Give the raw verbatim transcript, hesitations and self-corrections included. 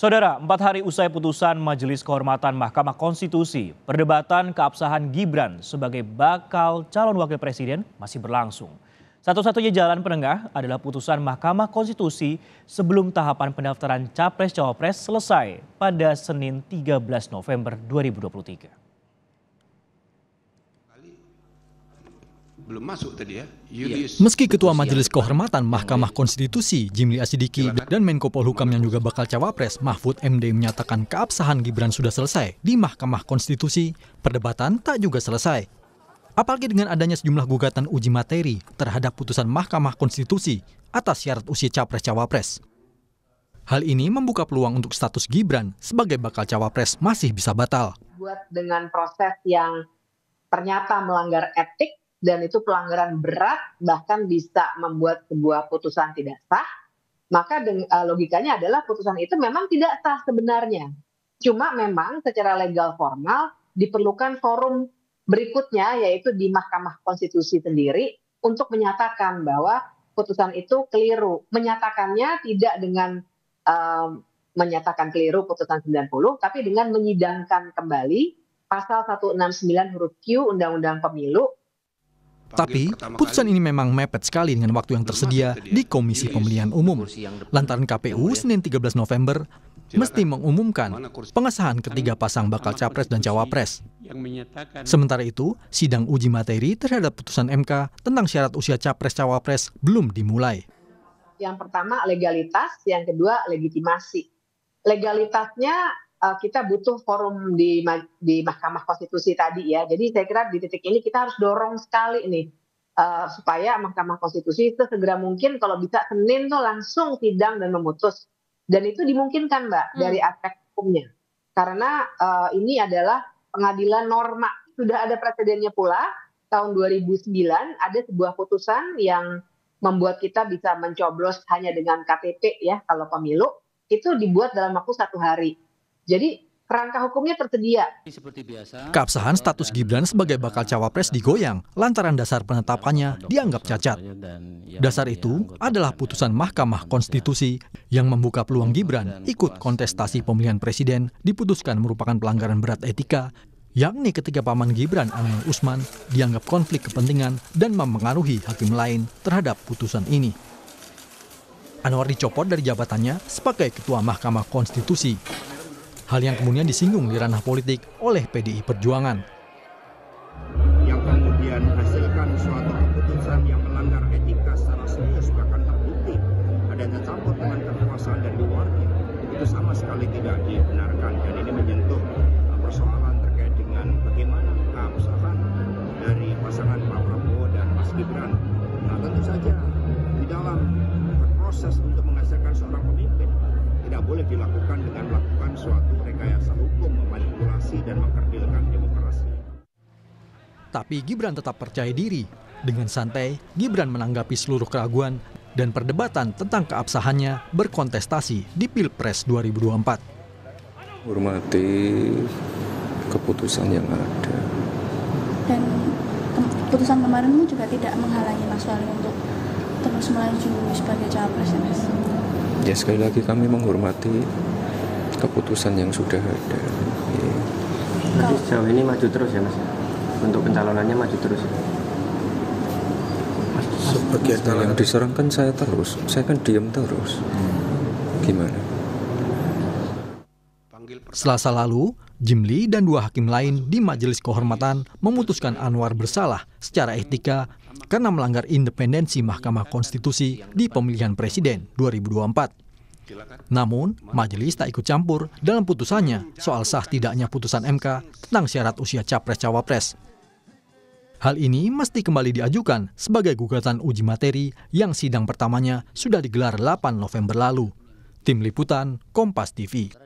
Saudara, empat hari usai putusan Majelis Kehormatan Mahkamah Konstitusi, perdebatan keabsahan Gibran sebagai bakal calon wakil presiden masih berlangsung. Satu-satunya jalan penengah adalah putusan Mahkamah Konstitusi sebelum tahapan pendaftaran Capres-Cawapres selesai pada Senin tiga belas November dua ribu dua puluh tiga. Belum masuk tadi ya. Meski Ketua Majelis Kehormatan Mahkamah Konstitusi Jimli Asidiki dan Menko Polhukam yang juga bakal cawapres Mahfud M D menyatakan keabsahan Gibran sudah selesai di Mahkamah Konstitusi, perdebatan tak juga selesai. Apalagi dengan adanya sejumlah gugatan uji materi terhadap putusan Mahkamah Konstitusi atas syarat usia Capres-Cawapres. Hal ini membuka peluang untuk status Gibran sebagai bakal cawapres masih bisa batal. Buat dengan proses yang ternyata melanggar etik, dan itu pelanggaran berat, bahkan bisa membuat sebuah putusan tidak sah, maka logikanya adalah putusan itu memang tidak sah sebenarnya. Cuma memang secara legal formal diperlukan forum berikutnya, yaitu di Mahkamah Konstitusi sendiri, untuk menyatakan bahwa putusan itu keliru. Menyatakannya tidak dengan um, menyatakan keliru putusan sembilan puluh, tapi dengan menyidangkan kembali pasal seratus enam puluh sembilan huruf Q Undang-Undang Pemilu. Tapi, putusan ini memang mepet sekali dengan waktu yang tersedia di Komisi Pemilihan Umum. Lantaran K P U Senin tiga belas November mesti mengumumkan pengesahan ketiga pasang bakal capres dan cawapres. Sementara itu, sidang uji materi terhadap putusan M K tentang syarat usia capres-cawapres belum dimulai. Yang pertama legalitas, yang kedua legitimasi. Legalitasnya kita butuh forum di di Mahkamah Konstitusi tadi ya. Jadi saya kira di titik ini kita harus dorong sekali nih uh, supaya Mahkamah Konstitusi itu segera mungkin kalau bisa Senin tuh langsung sidang dan memutus. Dan itu dimungkinkan Mbak hmm. dari aspek hukumnya. Karena uh, ini adalah pengadilan norma. Sudah ada presidennya pula tahun dua ribu sembilan ada sebuah putusan yang membuat kita bisa mencoblos hanya dengan K T P ya kalau pemilu itu dibuat dalam waktu satu hari. Jadi kerangka hukumnya tersedia. Keabsahan status Gibran sebagai bakal cawapres digoyang lantaran dasar penetapannya dianggap cacat. Dasar itu adalah putusan Mahkamah Konstitusi yang membuka peluang Gibran ikut kontestasi pemilihan presiden diputuskan merupakan pelanggaran berat etika, yakni ketika paman Gibran Anwar Usman dianggap konflik kepentingan dan mempengaruhi hakim lain terhadap putusan ini. Anwar dicopot dari jabatannya sebagai Ketua Mahkamah Konstitusi. Hal yang kemudian disinggung di ranah politik oleh P D I Perjuangan. Yang kemudian hasilkan suatu keputusan yang melanggar etika secara serius bahkan terbukti adanya campur tangan kekuasaan dari luarnya, itu sama sekali tidak dibenarkan dan ini menyentuh persoalan terkait dengan bagaimana keabsahan dari pasangan Pak Prabowo dan Mas Gibran. Nah tentu saja di dalam proses untuk menghasilkan seorang pemimpin tidak boleh dilakukan dengan melakukan suatu rekayasa hukum, memanipulasi dan mengkerdilkan demokrasi. Tapi Gibran tetap percaya diri. Dengan santai, Gibran menanggapi seluruh keraguan dan perdebatan tentang keabsahannya berkontestasi di Pilpres dua ribu dua puluh empat. Hormati keputusan yang ada. Dan keputusan kemarin juga tidak menghalangi Mas Wali untuk terus melaju sebagai cawapres ya Mas? Ya sekali lagi kami menghormati keputusan yang sudah ada. Ya. Jadi sejauh ini maju terus ya Mas? Untuk pencalonannya maju terus? Sebagian yang diserangkan saya terus, saya kan diam terus. Gimana? Selasa lalu, Jimli dan dua hakim lain di Majelis Kehormatan memutuskan Anwar bersalah secara etika karena melanggar independensi Mahkamah Konstitusi di pemilihan presiden dua ribu dua puluh empat. Namun, majelis tak ikut campur dalam putusannya soal sah tidaknya putusan M K tentang syarat usia capres-cawapres. Hal ini mesti kembali diajukan sebagai gugatan uji materi yang sidang pertamanya sudah digelar delapan November lalu. Tim Liputan, Kompas T V.